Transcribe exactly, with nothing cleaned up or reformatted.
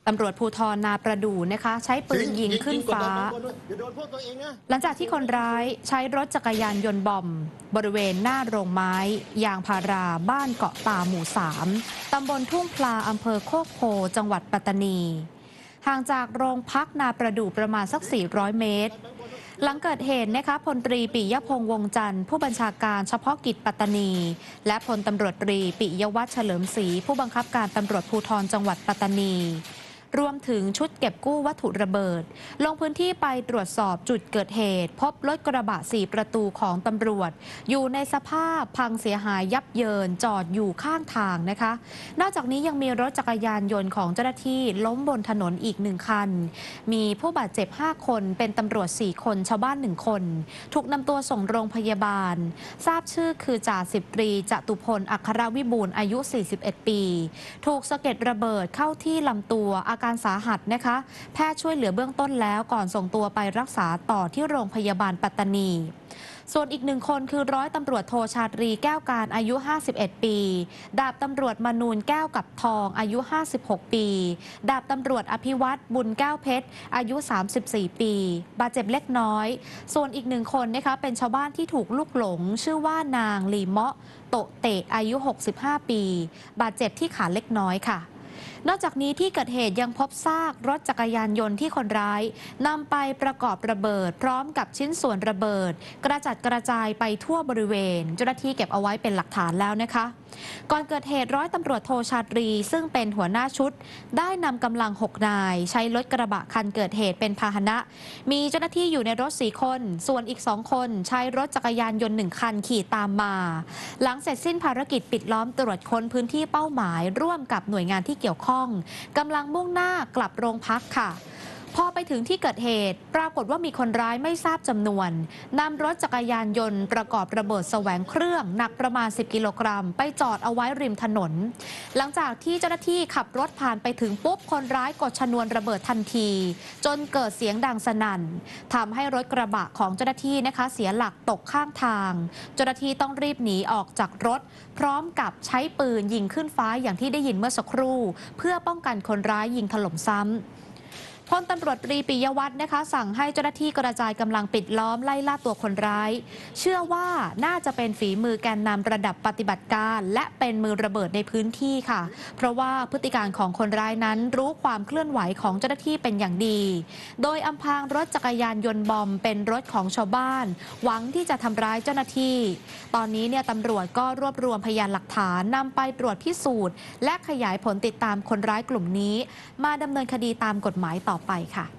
ตำรวจภูธรนาประดู่นะคะใช้ปืนยิงขึ้นฟ้าหลังจากที่คนร้ายใช้รถจักรยานยนต์บอมบริเวณหน้าโรงไม้ยางพาราบ้านเกาะตาหมู่สามตำบลทุ่งพลาอำเภอโคกโพจังหวัดปัตตานีห่างจากโรงพักนาประดู่ประมาณสักสี่ร้อยเมตรหลังเกิดเหตุนะคะพลตรีปิยพงษ์วงจันทร์ผู้บัญชาการเฉพาะกิจปัตตานีและพลตำรวจตรีปิยวัฒน์เฉลิมศรีผู้บังคับการตำรวจภูธรจังหวัดปัตตานีรวมถึงชุดเก็บกู้วัตถุระเบิดลงพื้นที่ไปตรวจสอบจุดเกิดเหตุพบรถกระบะสี่ประตูของตำรวจอยู่ในสภาพพังเสียหายยับเยินจอดอยู่ข้างทางนะคะนอกจากนี้ยังมีรถจักรยานยนต์ของเจ้าหน้าที่ล้มบนถนนอีกหนึ่งคันมีผู้บาดเจ็บห้าคนเป็นตำรวจสี่คนชาวบ้านหนึ่งคนถูกนำตัวส่งโรงพยาบาลทราบชื่อคือจ่าสิบตรีจตุพลอัครวิบูลย์อายุสี่สิบเอ็ดปีถูกสะเก็ดระเบิดเข้าที่ลำตัวอาการสาหัสนะคะแพทย์ช่วยเหลือเบื้องต้นแล้วก่อนส่งตัวไปรักษาต่อที่โรงพยาบาลปัตตานีส่วนอีกหนึ่งคนคือร้อยตำรวจโทชาตรีแก้วการอายุห้าสิบเอ็ดปีดาบตำรวจมนูนแก้วกับทองอายุห้าสิบหกปีดาบตำรวจอภิวัตรบุญแก้วเพชรอายุสามสิบสี่ปีบาดเจ็บเล็กน้อยส่วนอีกหนึ่งคนนะคะเป็นชาวบ้านที่ถูกลูกหลงชื่อว่านางลีเมาะโตเตะอายุหกสิบห้าปีบาดเจ็บที่ขาเล็กน้อยค่ะนอกจากนี้ที่เกิดเหตุยังพบซากรถจักรยานยนต์ที่คนร้ายนำไปประกอบระเบิดพร้อมกับชิ้นส่วนระเบิดกระจัดกระจายไปทั่วบริเวณเจ้าหน้าที่เก็บเอาไว้เป็นหลักฐานแล้วนะคะก่อนเกิดเหตุร้อยตำรวจโทชาตรีซึ่งเป็นหัวหน้าชุดได้นำกำลังหกนายใช้รถกระบะคันเกิดเหตุเป็นพาหนะมีเจ้าหน้าที่อยู่ในรถสี่คนส่วนอีกสองคนใช้รถจักรยานยนต์หนึ่งคันขี่ตามมาหลังเสร็จสิ้นภารกิจปิดล้อมตรวจค้นพื้นที่เป้าหมายร่วมกับหน่วยงานที่เกี่ยวข้องกำลังมุ่งหน้ากลับโรงพักค่ะพอไปถึงที่เกิดเหตุปรากฏว่ามีคนร้ายไม่ทราบจำนวนนำรถจักรยานยนต์ประกอบระเบิดแสวงเครื่องหนักประมาณสิบกิโลกรัมไปจอดเอาไว้ริมถนนหลังจากที่เจ้าหน้าที่ขับรถผ่านไปถึงปุ๊บคนร้ายกดชนวนระเบิดทันทีจนเกิดเสียงดังสนั่นทำให้รถกระบะของเจ้าหน้าที่นะคะเสียหลักตกข้างทางเจ้าหน้าที่ต้องรีบหนีออกจากรถพร้อมกับใช้ปืนยิงขึ้นฟ้าอย่างที่ได้ยินเมื่อสักครู่เพื่อป้องกันคนร้ายยิงถล่มซ้ำพลตำรวจตรีปิยวัฒน์นะคะสั่งให้เจ้าหน้าที่กระจายกำลังปิดล้อมไล่ล่าตัวคนร้ายเชื่อว่าน่าจะเป็นฝีมือแกนนำระดับปฏิบัติการและเป็นมือระเบิดในพื้นที่ค่ะเพราะว่าพฤติการของคนร้ายนั้นรู้ความเคลื่อนไหวของเจ้าหน้าที่เป็นอย่างดีโดยอำพรางรถจักรยานยนต์บอมเป็นรถของชาวบ้านหวังที่จะทำร้ายเจ้าหน้าที่ตอนนี้เนี่ยตำรวจก็รวบรวมพยานหลักฐานนำไปตรวจพิสูจน์และขยายผลติดตามคนร้ายกลุ่มนี้มาดำเนินคดีตามกฎหมายต่อไปค่ะ